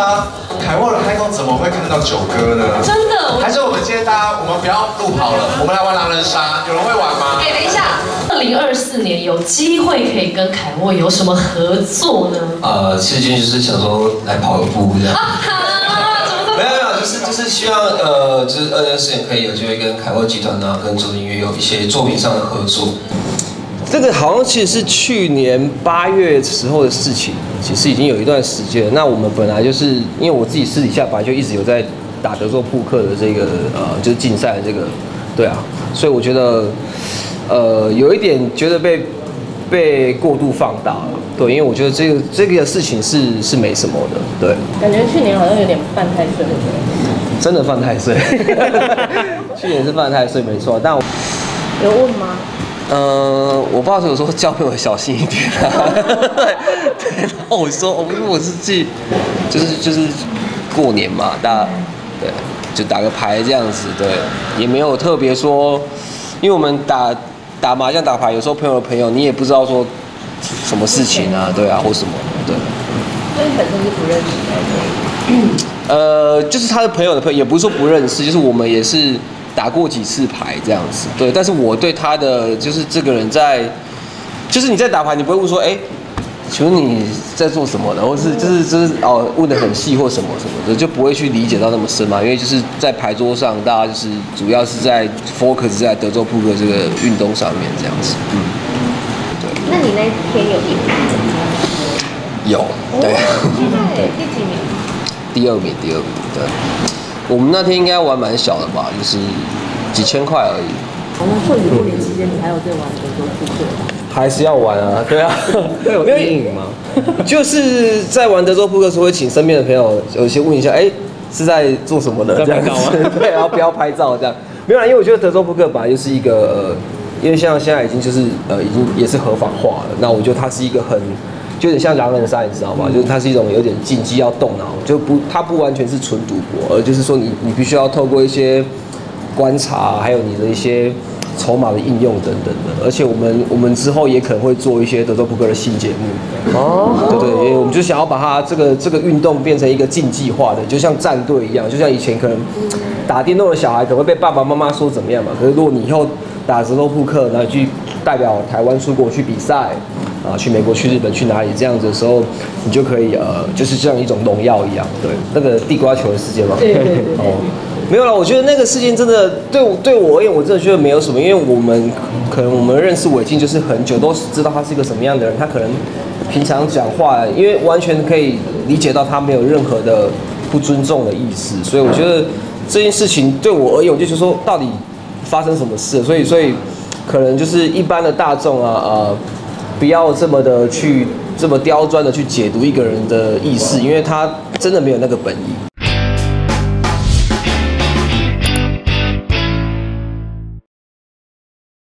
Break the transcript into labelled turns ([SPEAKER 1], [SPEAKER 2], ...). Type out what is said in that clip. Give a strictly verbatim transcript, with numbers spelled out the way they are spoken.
[SPEAKER 1] 啊，凯沃的开工怎么会看到九哥呢？
[SPEAKER 2] 真的，
[SPEAKER 1] 还是我们今天大家，我们不要路跑了，我们来玩狼人杀，有人会玩吗？
[SPEAKER 2] 哎，等一下，二零二四年有机会可以跟凯沃有什么合作呢？
[SPEAKER 3] 呃，最近就是想说来跑个步这样。啊哈，怎么这么？没有没有，就是就是希望呃，就是二零二四年可以有机会跟凯沃集团啊，跟周音乐有一些作品上的合作。
[SPEAKER 4] 这个好像其实是去年八月时候的事情，其实已经有一段时间了。那我们本来就是因为我自己私底下本来就一直有在打德州扑克的这个呃，就是竞赛的这个，对啊，所以我觉得呃有一点觉得被被过度放大了，对，因为我觉得这个这个事情是是没什么的，对。
[SPEAKER 5] 感觉去年好像有点犯太岁，对不对？
[SPEAKER 4] 真的犯太岁，去年是犯太岁没错，但我
[SPEAKER 5] 有问吗？
[SPEAKER 4] 呃，我爸有时候教朋友小心一点啊，对对，然后我说，我我是去，就是就是过年嘛，大家对，就打个牌这样子，对，也没有特别说，因为我们打打麻将打牌，有时候朋友的朋友你也不知道说什么事情啊，对啊，或什么，对。
[SPEAKER 5] 所以本身是不认识的，
[SPEAKER 4] 呃，就是他的朋友的朋友，也不是说不认识，就是我们也是。 打过几次牌这样子，对，但是我对他的就是这个人在，就是你在打牌，你不会问说，哎，请问你在做什么的，或是就是就是哦问得很细或什么什么的，就不会去理解到那么深嘛，因为就是在牌桌上，大家就是主要是在 focus 在德州扑克这个运动上面这样子，嗯，对。
[SPEAKER 5] 那你那天有赢吗？
[SPEAKER 4] 有，对，
[SPEAKER 5] 对，第几名？
[SPEAKER 4] 第二名，第二名，对。 我们那天应该玩蛮小的吧，就是几千块而已。
[SPEAKER 5] 我们或许过年期间你还有在玩德州扑克？
[SPEAKER 4] 还是要玩啊，对啊。会有阴影吗？就是在玩德州扑克的时候，会请身边的朋友有些问一下，哎、欸，是在做什么的？这样子，对，然后不要拍照这样。没有啦，因为我觉得德州扑克本来就是一个，呃、因为像现在已经就是呃已经也是合法化了，那我觉得它是一个很。 就有点像狼人杀，你知道吗？就是它是一种有点竞技，要动脑，就不，它不完全是纯赌博，而就是说你你必须要透过一些观察，还有你的一些筹码的应用等等的。而且我们我们之后也可能会做一些德州扑克的新节目。哦，对对，因为我们就想要把它这个这个运动变成一个竞技化的，就像战队一样，就像以前可能打电动的小孩可能会被爸爸妈妈说怎么样嘛，可是如果你以后打德州扑克，然后去代表台湾出国去比赛。 啊，去美国、去日本、去哪里这样子的时候，你就可以呃，就是像一种荣耀一样，对，那个地瓜球的事件吗？
[SPEAKER 5] 对对对。
[SPEAKER 4] 哦，没有啦，我觉得那个事件真的对我对我而言，我真的觉得没有什么，因为我们可能我们认识伟晋就是很久，都知道他是一个什么样的人，他可能平常讲话，因为完全可以理解到他没有任何的不尊重的意思，所以我觉得这件事情对我而言，我就是说到底发生什么事，所以所以可能就是一般的大众啊，呃。 不要这么的去这么刁钻的去解读一个人的意思，因为他真的没有那个本意。